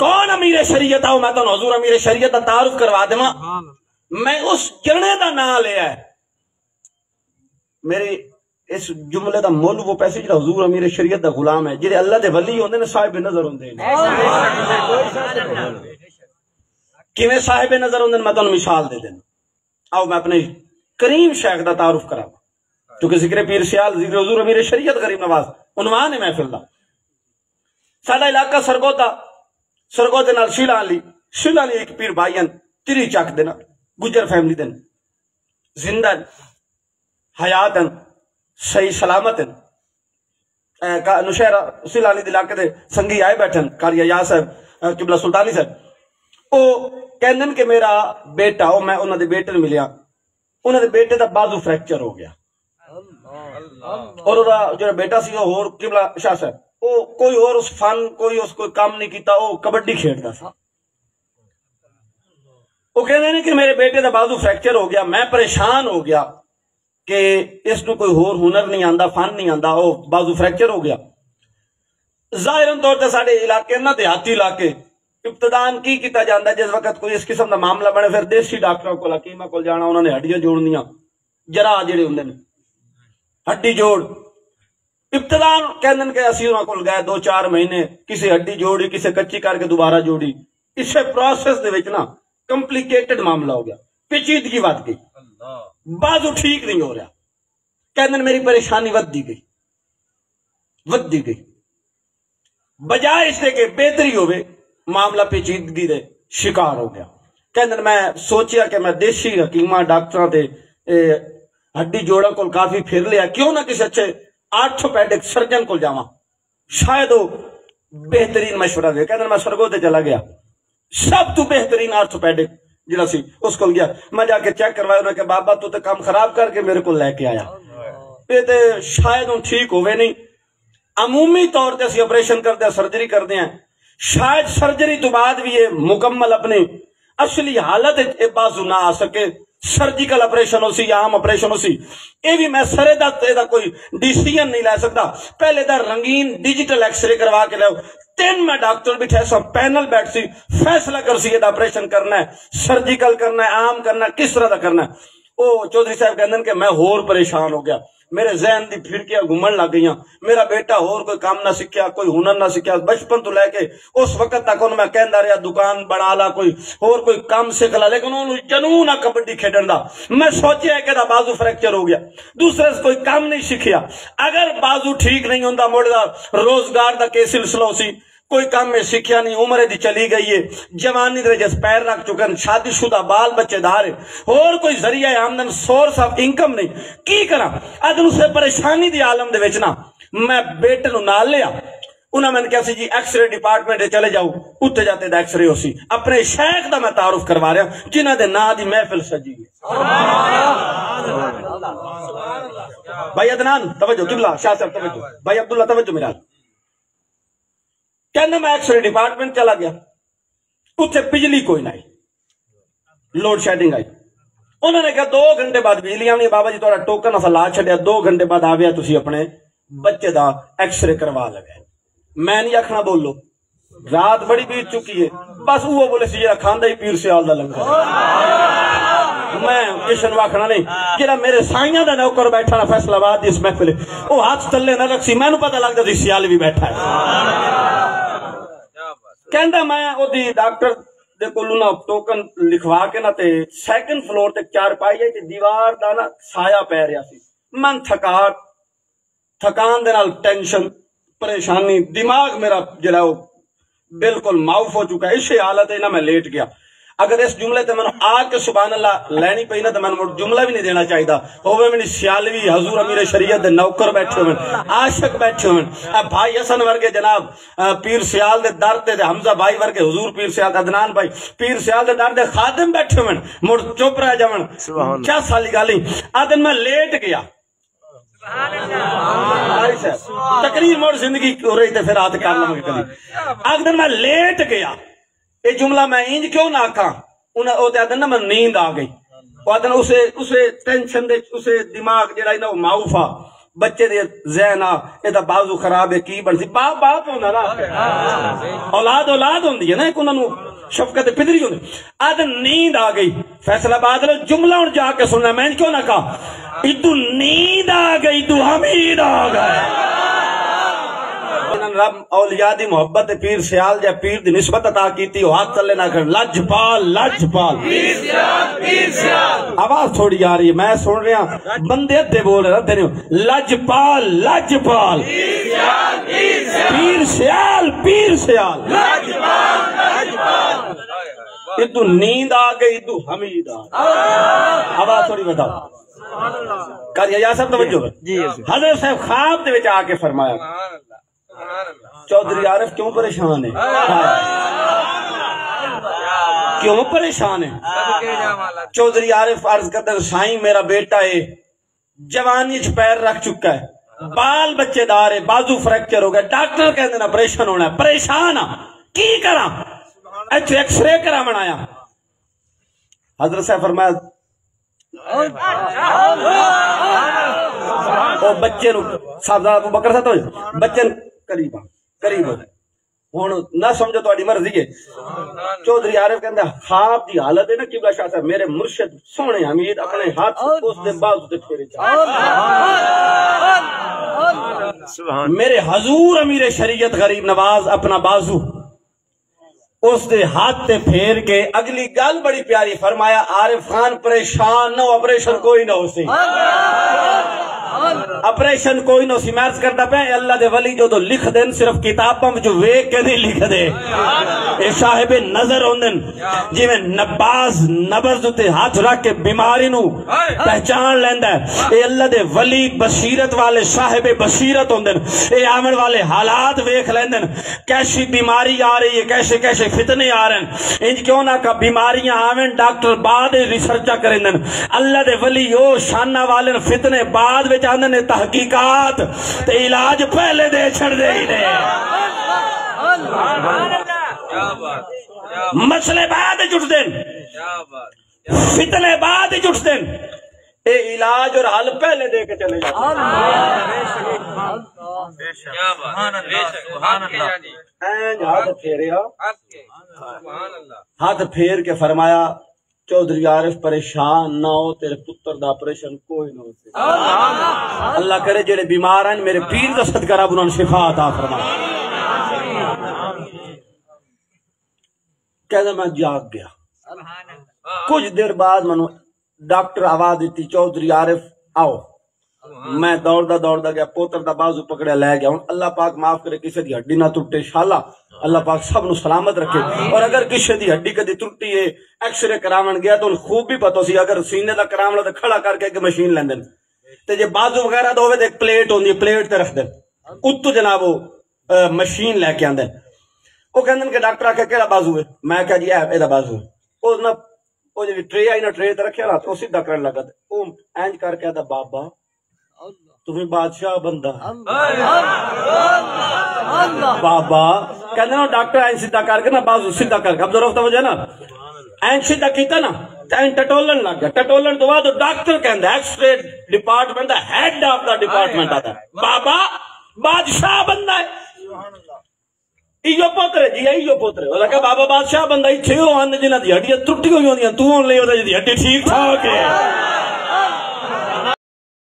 کون امیر شریعت آؤ میں تو حضور امیر شریعت کا تعارف کروا دے میں اس جنے دا نام لیا ہے میرے اس جملے دا مول وہ پیسے جڑا حضور امیر شریعت دا غلام ہے جڑے اللہ دے ولی ہوندے نے صاحب نظر ہوندے نے کیویں صاحب نظر ہوندے میں تانوں مثال دے دینا آؤ میں اپنے کریم شیخ دا تعارف کراں کیونکہ ذکر پیر سیال ذکر حضور امیر شریعت غریب نواز عنوان ہے محفل دا ساڈا علاقہ سرگو دے نال شیلا علی ایک پیر بھائیاں تری چک دینا گجر فیملی دن زندہ حیات صحیح سلامت نشہرہ شیلا علی علاقے دے سنگی آئے بیٹھن قاری یا صاحب قبلہ سلطانی صاحب او کہندن کہ میرا بیٹا او میں انہاں دے بیٹے نوں ملیا انہاں دے بیٹے دا بازو فریکچر ہو گیا اور وہ جو بیٹا سی وہ اور قبلہ شاہ صاحب وہ کوئی اور اس فن کوئی اس کوئی کام نہیں کیتا وہ کبڈی کھیڑتا تھا وہ کہتے ہیں کہ میرے بیٹے دا بازو فریکچر ہو گیا میں پریشان ہو گیا کہ اس کو کوئی اور ہنر نہیں آندا فن نہیں آندا وہ بازو فریکچر ہو گیا ظاہراً طور تے ساڈے علاقے نا دیہاتی علاقے ابتدان کی کیتا جاندا ہے جس وقت کوئی اس قسم دا معاملہ بنے پھر دیسی ڈاکٹراں کول حکیماں کول جانا انہاں نے ہڈیاں جوڑنیاں جراح جڑے ہوندے نے ہڈی جوڑ ابتدان کہندن کہ اسی انہاں کول گئے 2-4 مہینے کسی ہڈی جوڑی کسی کچی کر کے دوبارہ جوڑی اسے پروسیس دے وچ نا کمپلیکیٹڈ معاملہ ہو گیا پیچیدگی ود گئی بازو ٹھیک نہیں ہو رہا کہندن میری پریشانی ودی گئی بجائے اس کے بہتری ہوئے معاملہ پیچیدگی دے شکار ہو گیا کہندن میں سوچیا کہ میں دیسی حکیماں ڈاکٹراں تے ہڈی جوڑا کول کافی پھر لیا کیوں نہ کسی اچھے آرتھوپیڈک سرجن کول جاواں شاید وہ بہترین مشورہ دے کہندن میں سرگو تے چلا گیا سب تو بہترین آرتھوپیڈک جڑا سی اس کو گیا میں جا کے چیک کروایا انہوں نے کہ بابا تو تے کام خراب کر کے میرے کو لے کے آیا یہ تے شاید ان ٹھیک ہوئے نہیں عمومی طور تے اسی آپریشن کرتے ہیں سرجری کرتے ہیں شاید سرجری تو بعد بھی یہ مکمل اپنے اصلی حالت بازو نہ آ سکے سرجیکل آپریشن ہو سی یا عام آپریشن ہو سی یہ بھی میں سرے دا کوئی ڈیسیجن نہیں لے سکتا پہلے دا رنگین ڈیجیٹل ایکس رے کروا کے لے 3 میں ڈاکٹر بیٹھے سب پینل بیٹھ سی فیصلہ کر سی یہ آپریشن کرنا ہے سرجیکل کرنا ہے عام کرنا ہے کس طرح دا کرنا ہے او چودھری صاحب کہندن کہ میں ہور پریشان ہو گیا میرے ذہن دی پھرکیاں گھومن لگ گئیاں میرا بیٹا ہور کوئی کام نہ سکھیا کوئی ہنر نہ سکھیا بچپن تو لے کے اس وقت تک انہوں میں کہندا رہا دکان بنا لا کوئی ہور کوئی کام سکھ لا لیکن انہوں جنون آ کبڈی کھیڈن دا میں سوچیا کہ دا بازو فریکچر ہو گیا دوسرے سے کوئی کام نہیں سکھیا اگر بازو ٹھیک نہیں ہوندا موڑ دا روزگار دا کے سلسلہ ہو سی کوئی کام میں سکھیا نہیں عمر دی چلی گئی ہے جوانی دے جس پیر رکھ چکن شادی شدہ بال بچے دار ہے اور کوئی ذریعہ آمدن سورس آف انکم نہیں کی کرا ادن اسے پریشانی دی عالم دے وچنا میں بیٹے نو نال لیا انہاں میں نے کہا سی جی ایکس رے ڈپارٹمنٹ چلے جاؤ اٹھے جاتے دا ایکس رے ہو سی اپنے شیخ دا میں تعارف کروا رہا ہوں جنہ دے نا دی محفل سجی گئی بھائی عدنان توجہ قبلہ شاہ صاحب توجہ بھائی عبداللہ توجہ میرا کہنا میں ایکس رے ڈپارٹمنٹ چلا گیا اتنے بجلی کوئی نہیں لوڈ شیڈنگ آئی انہوں نے کہا 2 گھنٹے بعد بجلی آنی بابا جی تھوڑا ٹوکن اسا لا چھڑیا 2 گھنٹے بعد آویا تسی اپنے بچے دا ایکس رے کروا لگے میں نہیں آکھنا بولو رات بڑی بیت چکی ہے بس وہ بولے سی جا کھاندہ ہی پیر سیال دا لنگا میں کشن واکھنا نہیں جڑا میرے سائیاں دا نوکر بیٹھا نا فیصلہ آباد اس محفل وہ ہاتھ تلے نہ رکھ سی میں نو پتہ لگتا سی سیال بھی بیٹھا ہے کہندا میں او دی ڈاکٹر دے کولوں نا ٹوکن لکھوا کے نا تے 2nd فلور تے 4 پائی ہے تے دیوار دا نا سایہ پے رہیا سی من تھکان دے نال ٹینشن پریشانی دماغ میرا جڑا بالکل معاف ہو چکا ہے اسی حالت ہے نا میں لیٹ گیا اگر اس جملے تے میں آ کے سبحان اللہ لینی پئی نا تے میں جملہ بھی نہیں دینا چاہیدا ہوے میں سیالوی حضور امیر شریعت دے نوکر بیٹھے ہوئے عاشق بیٹھے ہوئے بھائی حسن ورگے جناب پیر سیال دے در تے حمزہ بھائی ورگے حضور پیر سیال عدنان بھائی پیر سیال دے در دے خادم بیٹھے ہوئے مڑ چپ رہ جاون کیا سالی گالی آدن میں لیٹ گیا تقریر موڑ زندگی ہو رہی تھے پھر آتے کارنامہ کے قریب آگ دن میں لیٹ گیا یہ جملہ میں انج کیوں نہ آکھاں انہیں ہوتے آدھن نا میں نیند آ گئی وہ آدھن اسے ٹینشن دے اسے دماغ جڑا نا وہ معاوفا بچے دے ذہن آ اے دا بازو خراب ہے کی بنسی باپ باپ ہونا نا اولاد اولاد ہوندی ہے نا ایک انہاں نو شفقت پدری ہوندی آج نیند آ گئی فیصلہ آباد لو جملہ ان جا کے سننا میں کیوں نہ کہا ادو نیند آ گئی تو حمید آ گئے رب اولیاء دی محبت پیر سیال جا پیر دی نسبت عطا کیتی ہو ہاتھ چلے نہ کر لجپال لجپال پیر سیال آواز تھوڑی آ رہی ہے میں سن رہا بندے ادھے بول رہے ادھے نہیں لجپال لجپال پیر سیال پیر سیال ادو نیند آ گئی ادو حمید آ گئی آواز تھوڑی بتاؤ کر یا صاحب توجہ حضرت صاحب خواب دے وچ آ کے فرمایا چودھری عارف کیوں پریشان ہے کیوں پریشان ہے چودھری عارف عرض کرتے سائیں میرا بیٹا ہے جوانی چ پیر رکھ چکا ہے بال بچے دار ہے بازو فریکچر ہو گیا ڈاکٹر کہتے ہیں آپریشن ہونا ہے پریشان ہاں کی کرا ایکس رے کرا بنایا حضرت صاحب فرمایا او بچے نو صاحب ابو بکر صاحب تو بچے قریب قریب ہوں نہ سمجھو تہاڈی مرضی ہے چودھری عارف کہندا خواب دی حالت ہے نا قبلہ شاہ صاحب میرے مرشد سونے حمید اپنے ہاتھ اس دے بازو تے پھیرے میرے حضور امیر شریعت غریب نواز اپنا بازو اس دے ہاتھ تے پھیر کے اگلی گل بڑی پیاری فرمایا عارف خان پریشان نہ آپریشن کوئی نہ ہو سی آپریشن کوئی نہ سی میرز کرتا پہ اللہ دے ولی جو تو لکھ دین صرف کتابوں جو ویک کے نہیں لکھ دے اے صاحب نظر ہوندن جی میں نباز نبز تے ہاتھ رکھ کے بیماری نو پہچان لیندہ ہے اے اللہ دے ولی بصیرت والے صاحب بصیرت ہوندن اے آمن والے حالات ویک لیندن کیسی بیماری آ رہی ہے کیسے کیسے فتنے آ رہے ہیں انج کیوں نہ کہ بیماریاں آمن ڈاکٹر بعد ریسرچہ کرندن اللہ دے ولی او شانہ والے فتنے بعد وچ آندن تحقیقات تے علاج پہلے دے چھڑ دے ہی دے مسئلے بعد جٹ دیں فتنے بعد جٹ دیں اے علاج اور حل پہلے دے کے چلے جاتے ہاتھ پھیر کے فرمایا چودھری عارف پریشان نہ ہو تیرے پتر دا آپریشن کوئی نہ ہو اللہ کرے جڑے بیمار ہیں میرے پیر دا صدقہ رب انہوں نے شفا عطا فرمایا کہتا میں جاگ گیا کچھ دیر بعد منو ڈاکٹر آواز دیتی چودھری عارف آؤ میں دوڑدا گیا پوتر دا بازو پکڑیا لے گیا اللہ پاک معاف کرے کسی دی ہڈی نہ ٹوٹے شالا اللہ پاک سب نو سلامت رکھے اور اگر کسی دی ہڈی کدی ٹوٹی ہے ایکس رے کراون گیا تو خوب بھی پتہ سی اگر سینے دا کراونا تے کھڑا کر کے ایک مشین لیندن تے جے بازو وغیرہ دا ہوے تے ایک پلیٹ ہوندی ہے پلیٹ تے رکھ دین اتو جناب وہ مشین لے کے آندن وہ کہندن کہ ڈاکٹر آ کے کیڑا بازو ہے میں کہا جی اے دا بازو ہے او نا او جی ٹرے آئی نا ٹرے تے رکھیا نا او سیدھا کرن لگا تے او اینج کر کے دا بابا تمہیں بادشاہ بندہ بابا کہنے نا ڈاکٹر این سیدھا کر کے نا بازو سیدھا کر کے اب ضرورت وجہ نا این سیدھا کیتا نا این ٹٹولن لگ گیا ٹٹولن تو بعد ڈاکٹر کہندہ ایکس رے ڈپارٹمنٹ دا ہیڈ آف دا ڈپارٹمنٹ آتا ہے بابا بادشاہ بندہ ہے ایو پوترے جی ایو پوترے وہ لگا بابا بادشاہ بندہ ہی چھو آنے جنہ دی ہڈیاں ٹوٹی ہوئی ہوندیاں تو ان لے ہوتا جی ہڈی ٹھیک ٹھاک ہے